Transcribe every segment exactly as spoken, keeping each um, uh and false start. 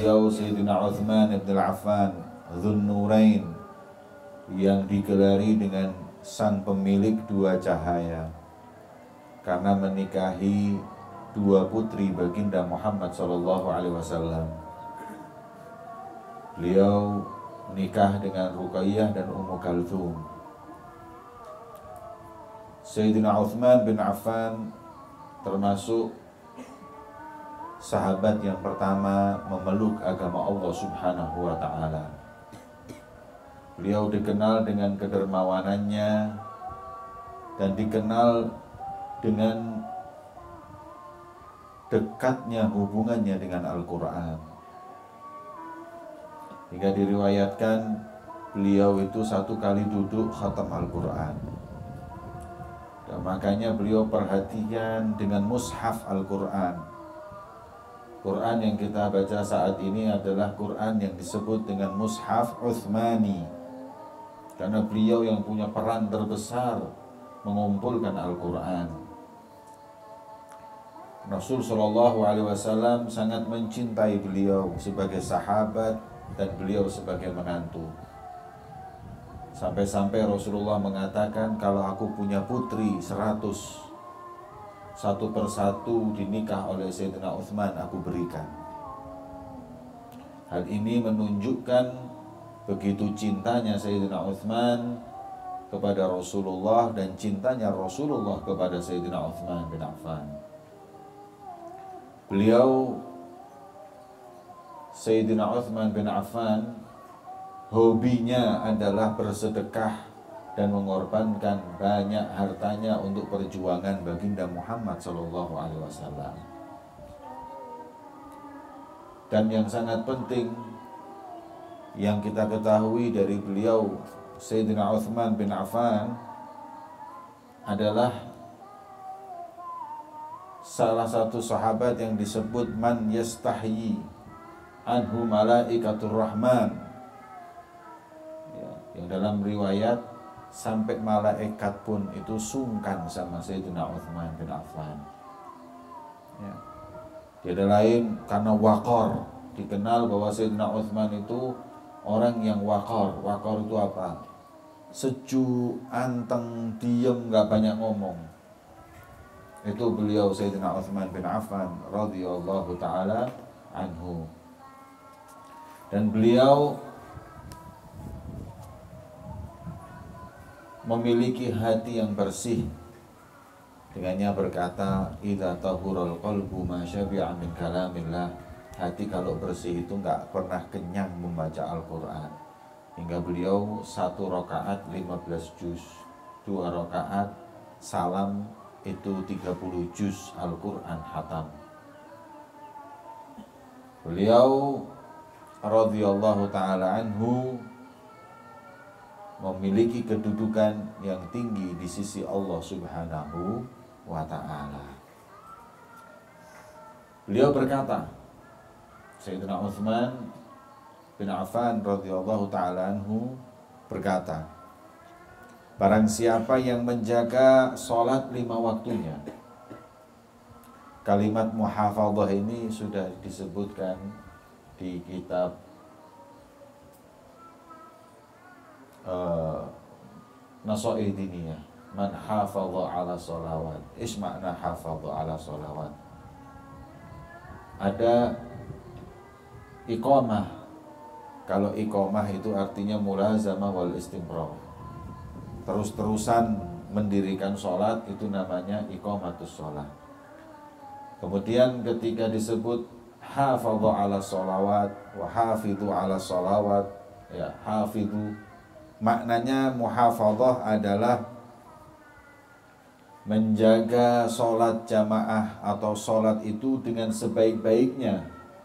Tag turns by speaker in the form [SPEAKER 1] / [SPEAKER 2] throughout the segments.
[SPEAKER 1] beliau Sayyidina Uthman ibn Affan Dzun Nurain, yang digelari dengan sang pemilik dua cahaya, karena menikahi dua putri baginda Muhammad sallallahu alaihi wasallam. Beliau nikah dengan Ruqayyah dan Ummu Kalthum. Sayyidina Uthman bin Affan termasuk sahabat yang pertama memeluk agama Allah Subhanahu wa ta'ala. Beliau dikenal dengan kedermawanannya dan dikenal dengan dekatnya hubungannya dengan Al-Quran, hingga diriwayatkan beliau itu satu kali duduk khatam Al-Quran. Dan makanya beliau perhatian dengan mushaf Al-Quran. Quran yang kita baca saat ini adalah Quran yang disebut dengan mushaf Uthmani, karena beliau yang punya peran terbesar mengumpulkan Al-Quran. Rasul Shallallahu Alaihi Wasallam sangat mencintai beliau sebagai sahabat dan beliau sebagai menantu. Sampai-sampai Rasulullah mengatakan, kalau aku punya putri seratus, satu persatu dinikah oleh Sayyidina Uthman aku berikan. Hal ini menunjukkan begitu cintanya Sayyidina Uthman kepada Rasulullah dan cintanya Rasulullah kepada Sayyidina Uthman bin Affan. Beliau Sayyidina Uthman bin Affan hobinya adalah bersedekah dan mengorbankan banyak hartanya untuk perjuangan baginda Muhammad sallallahu alaihi wasallam. Dan yang sangat penting yang kita ketahui dari beliau Sayyidina Uthman bin Affan adalah salah satu sahabat yang disebut man yastahyi anhu malaikatur rahman, ya, yang dalam riwayat sampai malaikat pun itu sungkan sama Sayyidina Uthman bin Affan. Ya. Tiada lain karena waqar, dikenal bahwa Sayyidina Uthman itu orang yang waqar. Waqar itu apa? Sejuk, anteng, diem, gak banyak ngomong. Itu beliau Sayyidina Uthman bin Affan radhiyallahu taala anhu. Dan beliau memiliki hati yang bersih. Dengannya berkata, idza tahurul qalbu ma syabi'a min kalamillah. Hati kalau bersih itu enggak pernah kenyang membaca Al-Quran. Hingga beliau satu rakaat lima belas juz, dua rakaat salam itu tiga puluh juz Al-Quran hatam. Beliau radhiyallahu ta'ala anhu memiliki kedudukan yang tinggi di sisi Allah Subhanahu wa ta'ala. Beliau berkata, Sayyidina Uthman bin Affan radhiyallahu ta'ala anhu berkata, barang siapa yang menjaga sholat lima waktunya. Kalimat muhafadzah ini sudah disebutkan di kitab uh, Nasa'i Diniyah, man hafadha ala sholawat. Ish makna hafadha ala sholawat? Ada iqamah. Kalau iqamah itu artinya mulazamah wal istimrar, terus-terusan mendirikan sholat, itu namanya iqamatus sholat. Kemudian ketika disebut hafadha ala sholawat wa hafidhu ala sholawat, ya hafidhu maknanya muhafadhah adalah menjaga sholat jamaah atau sholat itu dengan sebaik-baiknya,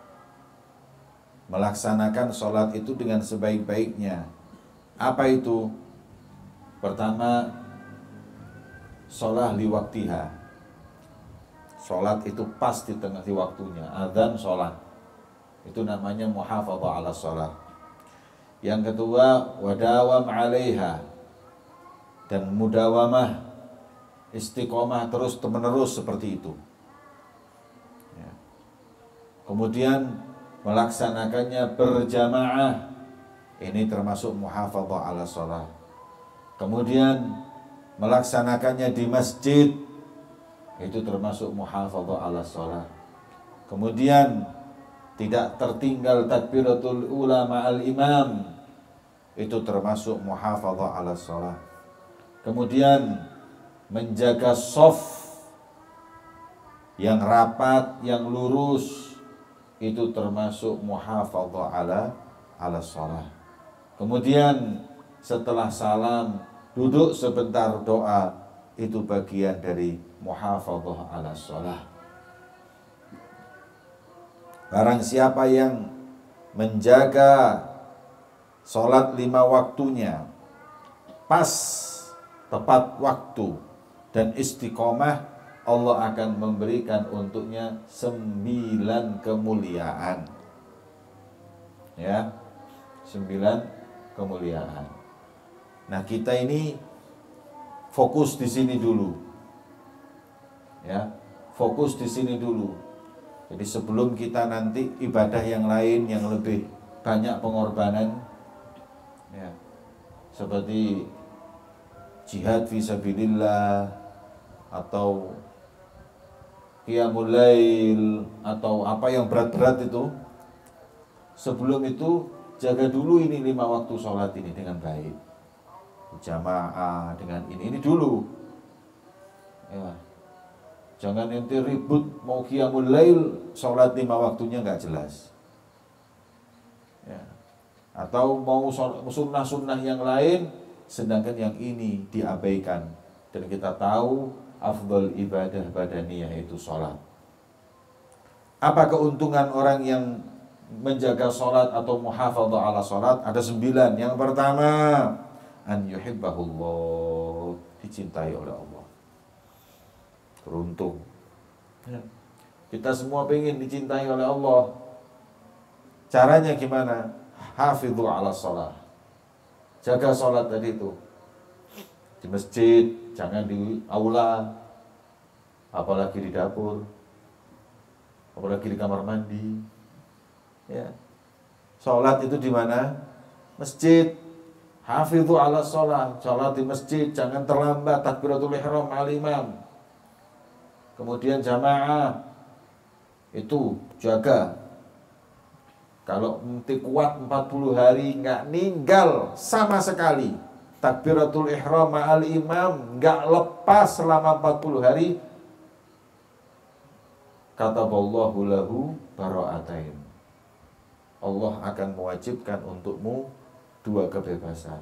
[SPEAKER 1] melaksanakan sholat itu dengan sebaik-baiknya. Apa itu? Pertama, sholat li waktiha, sholat itu pas di tengah di waktunya, adzan sholat, itu namanya muhafadzah ala sholat. Yang kedua, wadawam alaiha, dan mudawamah, istiqomah terus menerus seperti itu. Ya. Kemudian melaksanakannya berjamaah, ini termasuk muhafadzah ala sholat. Kemudian melaksanakannya di masjid, itu termasuk muhafadzah ala sholat. Kemudian tidak tertinggal takbiratul ula ma'al imam, itu termasuk muhafadzah ala sholat. Kemudian menjaga shaf yang rapat, yang lurus, itu termasuk muhafadzah ala ala sholat. Kemudian setelah salam duduk sebentar doa, itu bagian dari muhafadzah ala sholat. Barang siapa yang menjaga sholat lima waktunya pas, tepat waktu, dan istiqomah, Allah akan memberikan untuknya sembilan kemuliaan. Ya, sembilan kemuliaan. Nah, kita ini fokus di sini dulu. Ya, fokus di sini dulu. Jadi sebelum kita nanti ibadah yang lain yang lebih banyak pengorbanan, ya, seperti jihad fisabilillah atau qiyamul lail atau apa yang berat-berat itu, sebelum itu jaga dulu ini lima waktu sholat ini dengan baik, jamaah dengan ini ini dulu, ya. Jangan ente ribut mau qiyamul lail, sholat lima waktunya nggak jelas, ya. Atau mau sunnah-sunnah yang lain, sedangkan yang ini diabaikan. Dan kita tahu afdal ibadah badaniyah itu sholat. Apa keuntungan orang yang menjaga sholat atau muhafadzah ala sholat? Ada sembilan. Yang pertama, an yuhibbahullah, dicintai oleh Allah. Beruntung. Kita semua pengen dicintai oleh Allah. Caranya gimana? Hafidhu ala sholat. Jaga sholat tadi itu. Di masjid, jangan di aula, apalagi di dapur, apalagi di kamar mandi. Ya. Sholat itu di mana? Masjid. Hafidhu ala sholat. Sholat di masjid, jangan terlambat takbiratul ihram al imam. Kemudian jamaah, itu jaga. Kalau nanti kuat empat puluh hari nggak ninggal sama sekali takbiratul ihram ma'al imam, nggak lepas selama empat puluh hari, kataballahu lahu bara'atain, Allah akan mewajibkan untukmu dua kebebasan.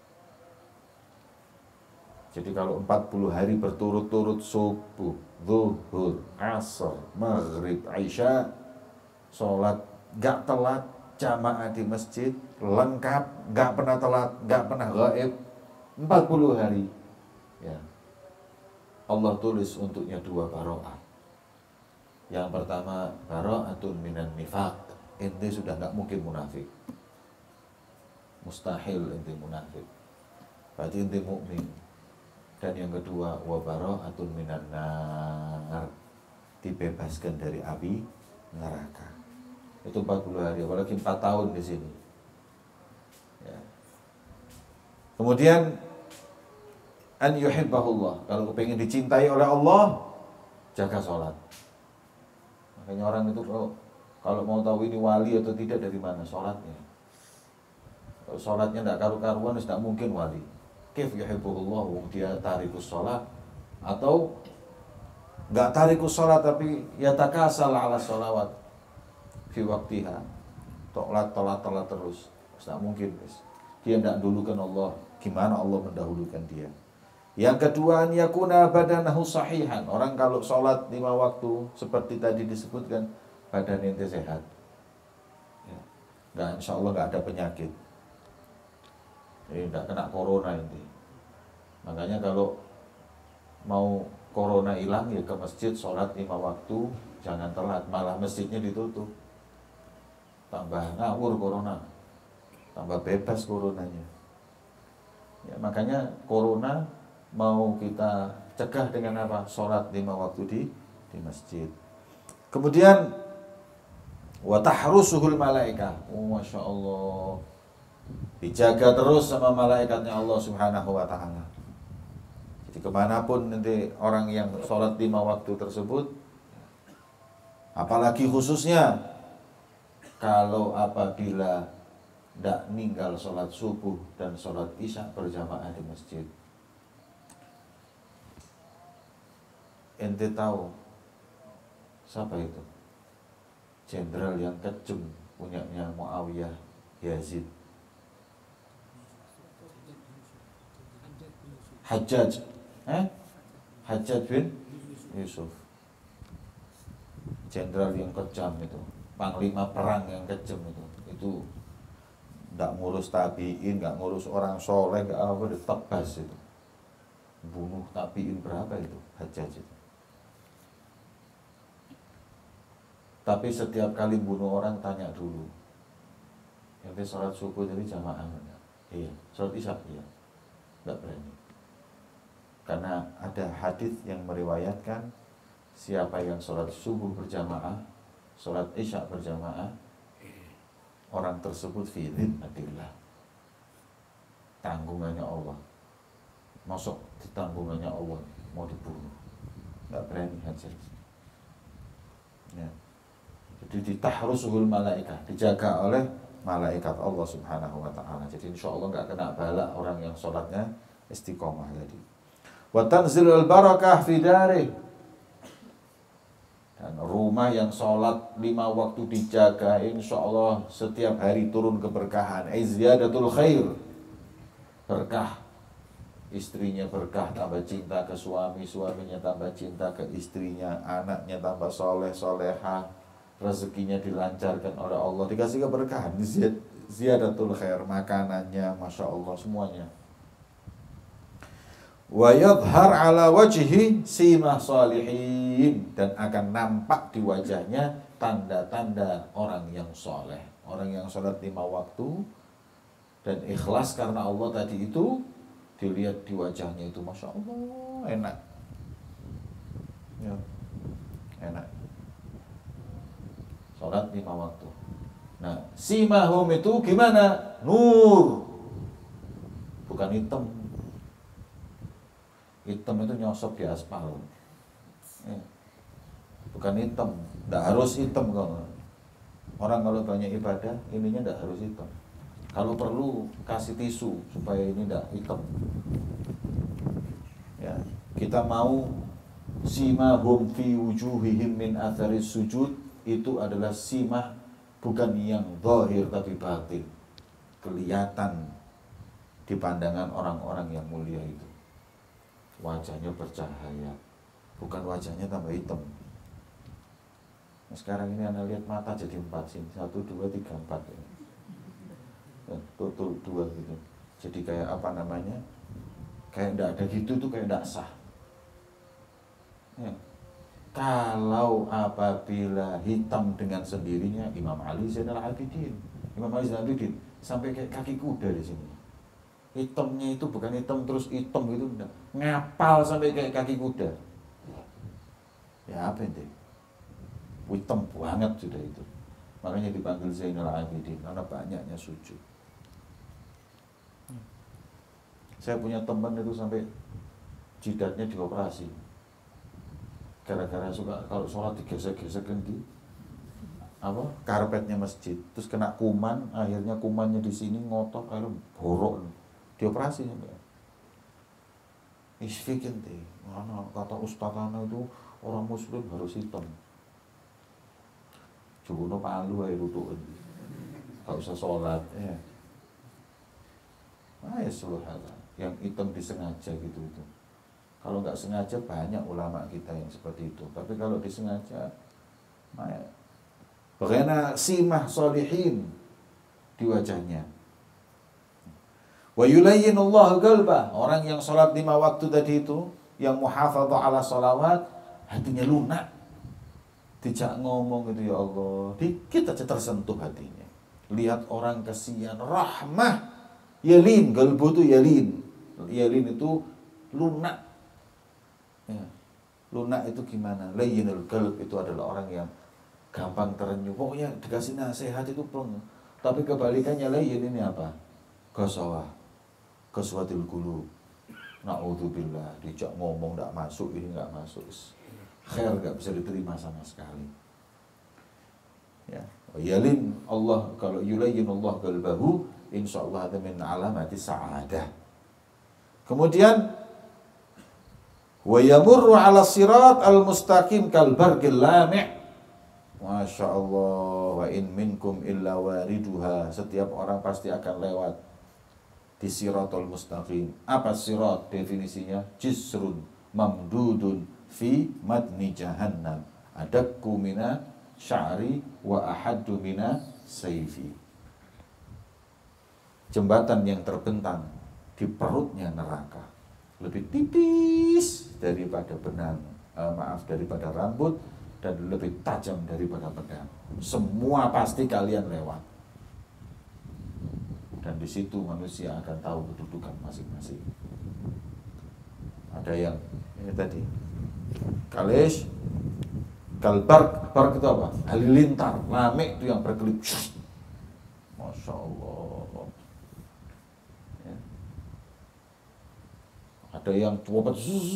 [SPEAKER 1] Jadi kalau empat puluh hari berturut-turut, subuh, zuhur, asar, maghrib, isya, sholat gak telat, jamaah di masjid, lengkap, gak pernah telat, gak pernah gaib, empat puluh hari, ya, Allah tulis untuknya dua baro'ah. Yang pertama, baro'atun minan nifaq, ente sudah gak mungkin munafik, mustahil ente munafik, berarti ente mukmin. Dan yang kedua, wa baro'atun minan nar, dibebaskan dari api neraka. Itu empat puluh hari, apalagi empat tahun di sini. Ya. Kemudian an yuhibbahullah, kalau pengen dicintai oleh Allah, jaga sholat. Makanya orang itu oh, kalau mau tahu ini wali atau tidak dari mana, sholatnya. Kalau sholatnya tidak karu-karuan, tidak mungkin wali. Kif yuhibbahullah, dia tarikus sholat, atau nggak tarikus sholat tapi ya takasal ala sholawat fi waktiha, tolat tolat tolat terus, tidak mungkin. Dia tidak dulukan Allah, gimana Allah mendahulukan dia. Yang kedua, yakuna badanahu sahihan, orang kalau sholat lima waktu seperti tadi disebutkan, badan ente sehat, ya. Nggak, insya Allah nggak ada penyakit, jadi nggak kena corona ini. Makanya kalau mau corona hilang ya ke masjid, sholat lima waktu, jangan telat, malah masjidnya ditutup, tambah ngawur corona, tambah bebas coronanya. Ya, makanya corona mau kita cegah dengan apa? Sholat lima waktu di di masjid. Kemudian Wa tahrusuhul malaikah. Oh, Masya Allah. Dijaga terus sama malaikatnya Allah Subhanahu wa ta'ala. Jadi kemanapun nanti orang yang sholat lima waktu tersebut, apalagi khususnya kalau apabila tidak ninggal sholat subuh dan sholat isya berjamaah di masjid. Ente tahu siapa itu? Jenderal yang kejam punyanya Muawiyah Yazid. Hajjaj, eh? Hajjaj bin Yusuf. Jenderal yang kejam itu, panglima perang yang kejam itu. Itu nggak ngurus tabiin, nggak ngurus orang soleh, nggak apa, ditebas itu. Bunuh tabiin berapa itu Hajjaj itu. Tapi setiap kali bunuh orang tanya dulu, ente sholat subuh jadi jamaah enggak? Iya. Sholat isya? Iya. Nggak berani. Karena ada hadis yang meriwayatkan siapa yang sholat subuh berjamaah, sholat isya berjamaah, orang tersebut fi dhimmatillah, tanggungannya Allah. Masuk di tanggungannya Allah, mau dibunuh, nggak berani hajar. Ya. Jadi ditahrusuhul malaikah, dijaga oleh malaikat Allah Subhanahu wa ta'ala. Jadi insya Allah nggak kena bala orang yang sholatnya istiqomah tadi. Wa tanzilul barakah fi darih, dan rumah yang sholat lima waktu dijaga, insya Allah setiap hari turun keberkahan. Iziyadatul khair, berkah. Istrinya berkah, tambah cinta ke suami, suaminya tambah cinta ke istrinya, anaknya tambah soleh soleha, rezekinya dilancarkan oleh Allah, dikasih keberkahan. Ziyadatul khair, makanannya masya Allah semuanya. Wa yadhhar ala wajhi simah salihin, dan akan nampak di wajahnya tanda-tanda orang yang soleh, orang yang sholat lima waktu dan ikhlas karena Allah tadi itu, dilihat di wajahnya itu masya Allah enak, ya, enak sholat lima waktu. Nah, simahum itu gimana? Nur, bukan hitam. Hitam itu nyosop di aspal, ya. Bukan hitam, tidak harus hitam. Kalau orang kalau banyak ibadah, ininya tidak harus hitam. Kalau perlu kasih tisu supaya ini tidak hitam. Ya, kita mau simahum fi wujuhihim min atharis sujud, itu adalah simah bukan yang zahir tapi batin, kelihatan di pandangan orang-orang yang mulia itu. Wajahnya bercahaya, bukan wajahnya tambah hitam. Nah, sekarang ini anda lihat mata jadi empat sini, satu, dua, tiga, empat. Ya, total dua gitu. Jadi kayak apa namanya? Kayak tidak ada gitu tuh, kayak tidak sah. Ya. Kalau apabila hitam dengan sendirinya, Imam Ali Zainal Abidin, Imam Ali Zainal Abidin sampai kayak kaki kuda di sini. Hitamnya itu bukan hitam terus hitam gitu, enggak. Ngapal sampai kayak kaki kuda. Ya apa itu? Hitam banget sudah itu. Makanya dipanggil Zainal Abidin karena banyaknya sujud. Saya punya teman itu sampai jidatnya dioperasi. Gara-gara suka kalau sholat digesek-gesekin di apa karpetnya masjid, terus kena kuman, akhirnya kumannya di sini ngotot, akhirnya borok. Dioperasi sampai. Isfikin deh, mana kata ustadzana itu orang muslim harus hitam. Jogono palu ae rutuken. Enggak usah sholat ya. Ah ya subhanallah, yang hitam disengaja gitu itu. Kalau nggak sengaja banyak ulama kita yang seperti itu. Tapi kalau disengaja, nah, bagaimana simah solihin di wajahnya. Wa yulayyinullahu qalbah, orang yang sholat lima waktu tadi itu, yang muhafadzah ala sholawat, hatinya lunak. Tidak ngomong gitu, ya Allah, dikit aja tersentuh hatinya. Lihat orang kesian, rahmah, yalin, qalbu itu yalin. Yalin itu lunak. Ya. Lunak itu gimana? Layyinul qalb itu adalah orang yang gampang terenyuh. Pokoknya dikasih nasihat itu plong. Tapi kebalikannya lain ini apa? Qasawah, qaswatul qulub. Na'udzubillah, dijak ngomong enggak masuk, ini enggak masuk. Khair enggak bisa diterima sama sekali. Ya, yalin Allah kalau yulayyin Allah qalbahu, insyaallah itu min alamati sa'adah. Kemudian wa yamurru 'ala sirat al-mustaqim kal barqil lami'. Masya Allah, wa in minkum illa wariduha. Setiap orang pasti akan lewat di siratul mustaqim. Apa sirat definisinya? Jisrun mamdudun fi madni jahannam, adakku mina sya'ri wa ahaddu mina sayfi. Jembatan yang terbentang di perutnya neraka, lebih tipis daripada benang, eh, maaf daripada rambut, dan lebih tajam daripada pedang. Semua pasti kalian lewat. Dan di situ manusia akan tahu kedudukan masing-masing. Ada yang ini tadi kalish, kalbar, bark itu apa? Halilintar, lame itu yang berkelip. Masya Allah. Ya. Ada yang cepet,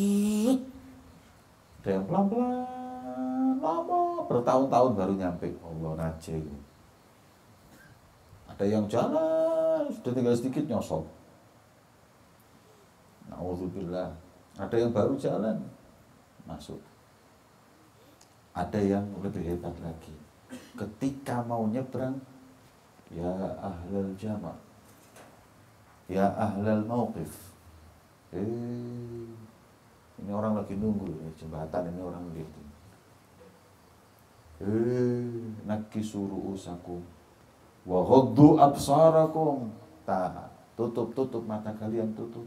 [SPEAKER 1] ada yang pelan-pelan, lama bertahun-tahun baru nyampe. Allah najib. Ada yang jalan sudah tinggal sedikit nyosop. Na'udzubillah. Ada yang baru jalan masuk. Ada yang lebih hebat lagi. Ketika mau nyebrang, ya ahlal jama', ya ahlal mauqif. Eh, ini orang lagi nunggu ya, jembatan ini orang begitu. Eh, nakisu ru'usakum wa ghaddu absarakum. Ta, tutup tutup mata kalian, tutup.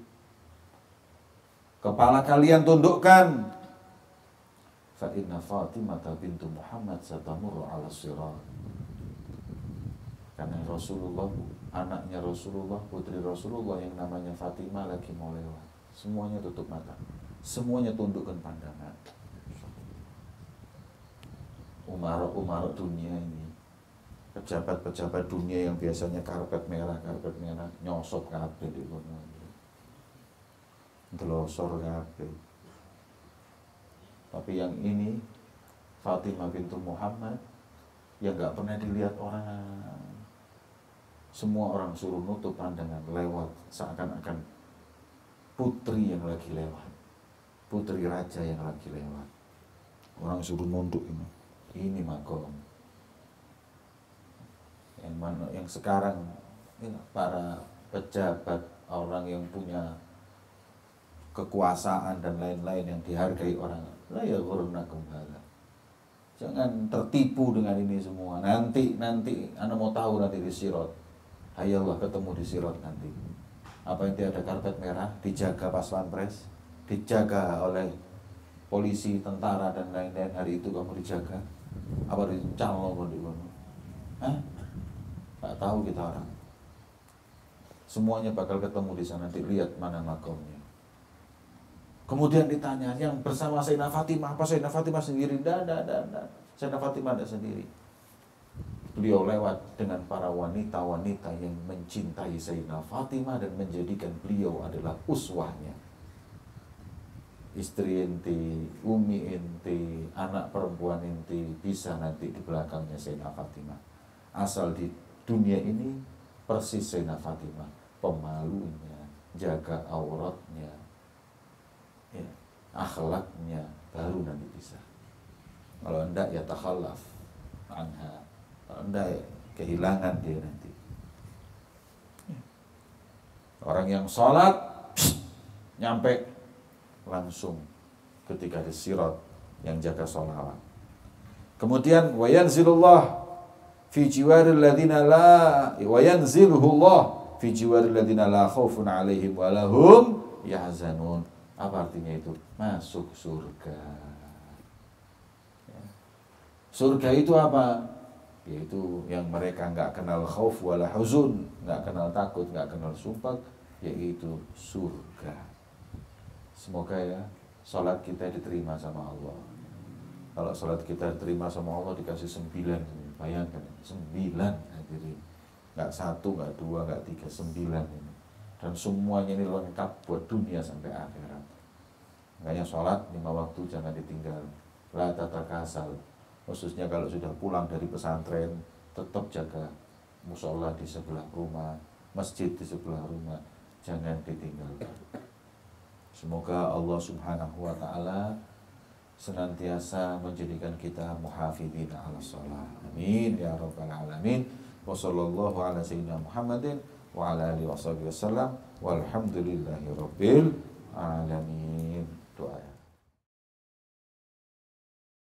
[SPEAKER 1] Kepala kalian tundukkan. Fa inna Fatimah bintu Muhammad satamurru 'ala sirat. Karena Rasulullah, anaknya Rasulullah, putri Rasulullah yang namanya Fatimah lagi mau lewat. Semuanya tutup mata. Semuanya tundukkan pandangan. Umara-umara dunia ini, pejabat-pejabat dunia yang biasanya karpet merah, karpet merah, nyosop kabeh di kono. Delosor kabeh. Tapi yang ini Fatimah bintu Muhammad yang nggak pernah dilihat orang. Semua orang suruh nutup pandangan, lewat seakan-akan putri yang lagi lewat, putri raja yang lagi lewat. Orang suruh nunduk ini. Ini makom. Yang mana yang sekarang ya, para pejabat, orang yang punya kekuasaan dan lain-lain yang dihargai orang, la ya ghurnakum hadza. Jangan tertipu dengan ini semua. Nanti nanti Anda mau tahu nanti di sirat. Hayallah ketemu di sirat nanti. Apa yang ada karpet merah, dijaga pas pampres, dijaga oleh polisi, tentara dan lain-lain. Hari itu kamu dijaga. Apa dicalon di kono? Hah? Enggak tahu kita orang. Semuanya bakal ketemu di sana. Nanti lihat mana makomnya. Kemudian ditanya, yang bersama Sayyidah Fatimah, apa Sayyidah Fatimah sendiri? Tidak, tidak, tidak. Sayyidah Fatimah tidak sendiri. Beliau lewat dengan para wanita-wanita yang mencintai Sayyidah Fatimah dan menjadikan beliau adalah uswahnya. Istri inti, umi inti, anak perempuan inti, bisa nanti di belakangnya Sayyidah Fatimah. Asal di dunia ini persis Sayyidah Fatimah, pemalunya, jaga auratnya, ya, akhlaknya, baru nanti bisa. Kalau enggak ya takhallaf anha, kalau enggak ya kehilangan dia nanti. Orang yang sholat pss, nyampe langsung ketika di sirat yang jaga sholawat. Kemudian wa yanzilullah fi jiwaril ladzina la wa yanziluhullah fi jiwaril ladzina la khaufun 'alaihim wa lahum yahzanun. Apa artinya itu? Masuk surga. Ya. Surga itu apa? Yaitu yang mereka enggak kenal khauf wala huzun, enggak kenal takut, enggak kenal sumpah, yaitu surga. Semoga ya salat kita diterima sama Allah. Kalau sholat kita terima sama Allah dikasih sembilan, bayangkan sembilan hadirin, nggak satu, nggak dua, nggak tiga, sembilan ini. Dan semuanya ini lengkap buat dunia sampai akhirat. Makanya sholat lima waktu jangan ditinggal, la tatakasal. Khususnya kalau sudah pulang dari pesantren, tetap jaga musola di sebelah rumah, masjid di sebelah rumah, jangan ditinggalkan. Semoga Allah Subhanahu wa Ta'ala senantiasa menjadikan kita muhafidina ala shalah. Amin ya rabbal alamin. Wa sallallahu ala sayyidina Muhammadin wa ala alihi wasallam walhamdulillahi rabbil alamin. Doa.